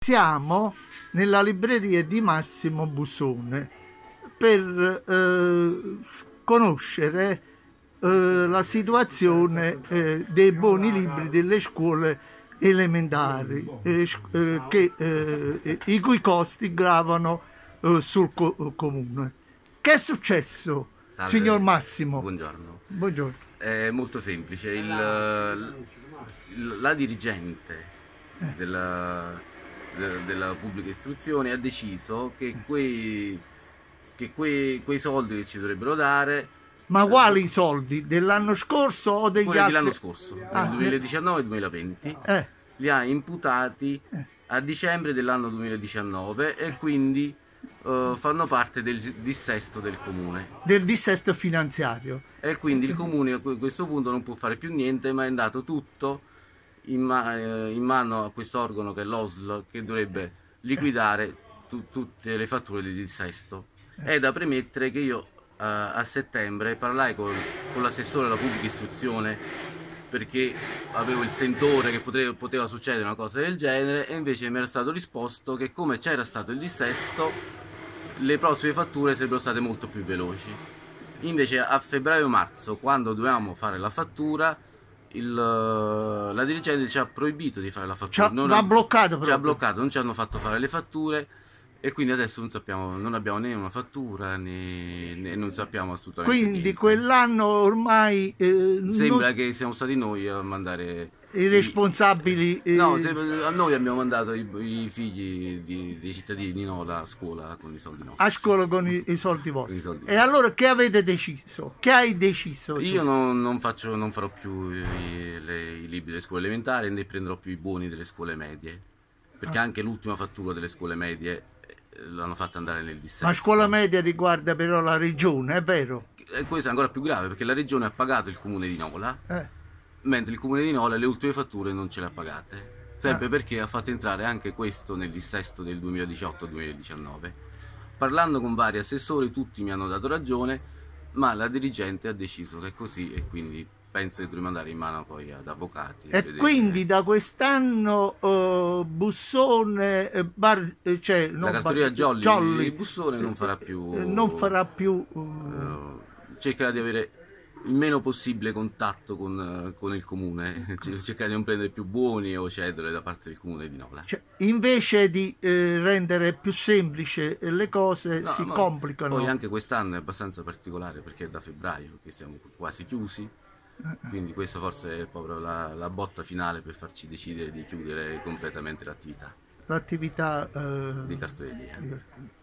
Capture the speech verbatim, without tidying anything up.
Siamo nella libreria di Massimo Busone per eh, conoscere eh, la situazione eh, dei buoni libri delle scuole elementari, eh, eh, che, eh, i cui costi gravano eh, sul co comune. Che è successo, Salve, signor Massimo? Buongiorno. Buongiorno. È molto semplice. Il, il- la dirigente della, de- della pubblica istruzione ha deciso che quei, che quei, quei soldi che ci dovrebbero dare, Ma quali soldi? Dell'anno scorso o degli quelli altri? dell'anno scorso, Ah, del duemiladiciannove duemilaventi, Eh, li ha imputati a dicembre dell'anno duemiladiciannove e quindi eh, fanno parte del dissesto del comune. del dissesto finanziario. E quindi il comune a questo punto non può fare più niente, ma è andato tutto in, ma eh, in mano a questo organo che è l'O S L, che dovrebbe liquidare tu tutte le fatture di dissesto. È da premettere che io eh, a settembre parlai con, con l'assessore alla pubblica istruzione, perché avevo il sentore che poteva, poteva succedere una cosa del genere, e invece mi era stato risposto che, come c'era stato il dissesto, le prossime fatture sarebbero state molto più veloci. Invece a febbraio-marzo, quando dovevamo fare la fattura, il, la dirigente ci ha proibito di fare la fattura. Ci ha, ha bloccato ci ha bloccato, non ci hanno fatto fare le fatture, e quindi adesso non sappiamo, non abbiamo né una fattura né, né non sappiamo assolutamente Quindi niente. quell'anno ormai eh, Sembra non... che siamo stati noi a mandare i responsabili eh... no, se, a noi abbiamo mandato i, i figli di, dei cittadini, no, a scuola con i soldi nostri. a scuola con i, i soldi vostri. I soldi e allora che avete deciso? Che hai deciso? Io non, non, faccio, non farò più i, le, i libri delle scuole elementari, né prenderò più i buoni delle scuole medie, perché ah. anche l'ultima fattura delle scuole medie l'hanno fatta andare nel dissesto. Ma scuola media riguarda però la regione, è vero? E questo è ancora più grave, perché la regione ha pagato il comune di Nola, Eh. mentre il comune di Nola le ultime fatture non ce le ha pagate, sempre ah. perché ha fatto entrare anche questo nel dissesto del duemiladiciotto duemiladiciannove. Parlando con vari assessori, tutti mi hanno dato ragione, ma la dirigente ha deciso che è così, e quindi penso che dovremmo andare in mano poi ad avvocati. E quindi da quest'anno uh, Bussone, eh, bar, eh, cioè, la non cartoleria bar, Jolly, Jolly di Bussone non farà più, eh, non farà più uh, uh, cercherà di avere il meno possibile contatto con, con il comune, cercare di non prendere più buoni o cedere da parte del comune di Nola. Cioè, invece di eh, rendere più semplice le cose, no, si no, complicano. Poi anche quest'anno è abbastanza particolare, perché è da febbraio che siamo quasi chiusi, quindi questa forse è proprio la, la botta finale per farci decidere di chiudere completamente l'attività l'attività eh, di cartoleria.